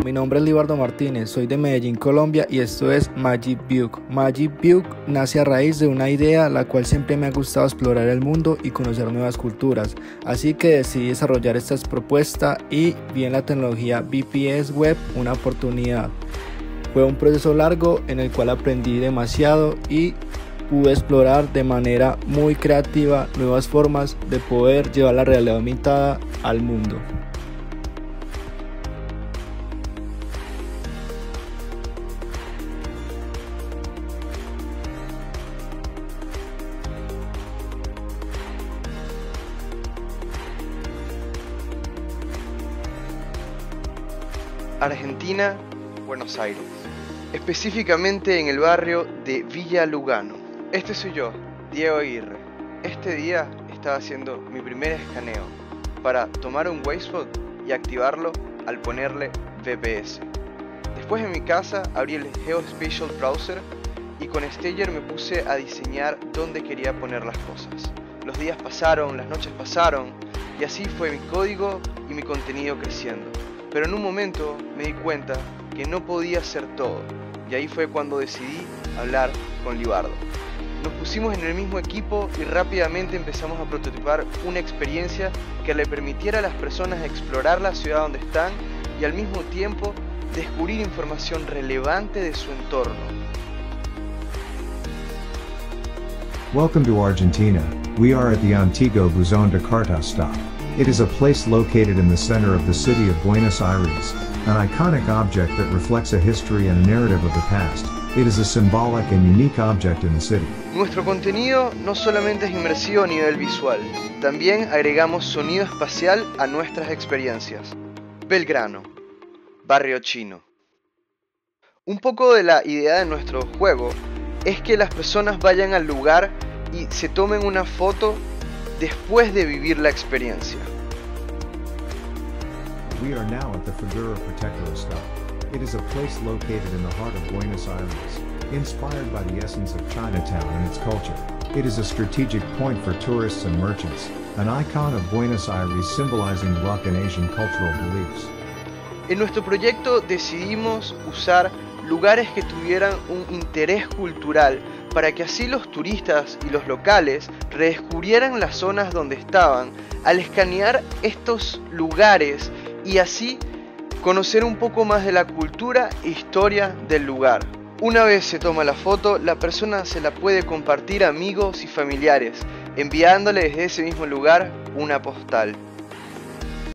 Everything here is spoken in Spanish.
Mi nombre es Libardo Martínez, soy de Medellín, Colombia y esto es Magic View. Magic View nace a raíz de una idea la cual siempre me ha gustado explorar el mundo y conocer nuevas culturas, así que decidí desarrollar esta propuesta y vi en la tecnología VPS Web una oportunidad. Fue un proceso largo en el cual aprendí demasiado y pude explorar de manera muy creativa nuevas formas de poder llevar la realidad aumentada al mundo. Argentina, Buenos Aires, específicamente en el barrio de Villa Lugano. Este soy yo, Diego Aguirre. Este día estaba haciendo mi primer escaneo para tomar un Wayspot y activarlo al ponerle VPS. Después en mi casa abrí el Geospatial Browser y con Stager me puse a diseñar dónde quería poner las cosas. Los días pasaron, las noches pasaron y así fue mi código y mi contenido creciendo. Pero en un momento me di cuenta que no podía hacer todo y ahí fue cuando decidí hablar con Libardo. Nos pusimos en el mismo equipo y rápidamente empezamos a prototipar una experiencia que le permitiera a las personas explorar la ciudad donde están y al mismo tiempo descubrir información relevante de su entorno. Welcome to Argentina. We are at the Antigua Buzón de Carta stop. It is a place located in the center of the city of Buenos Aires, an iconic object that reflects a history and a narrative of the past. It is a symbolic and unique object in the city. Nuestro contenido no solamente es inmersivo a nivel visual, también agregamos sonido espacial a nuestras experiencias. Belgrano, barrio chino. Un poco de la idea de nuestro juego es que las personas vayan al lugar y se tomen una foto después de vivir la experiencia. We are now at the Figura Protectora stop. It is a place located in the heart of Buenos Aires, inspired by the essence of Chinatown and its culture. It is a strategic point for tourists and merchants, an icon of Buenos Aires symbolizing rock and Asian cultural beliefs. En nuestro proyecto decidimos usar lugares que tuvieran un interés cultural para que así los turistas y los locales redescubrieran las zonas donde estaban al escanear estos lugares y así conocer un poco más de la cultura e historia del lugar. Una vez se toma la foto, la persona se la puede compartir a amigos y familiares, enviándole desde ese mismo lugar una postal.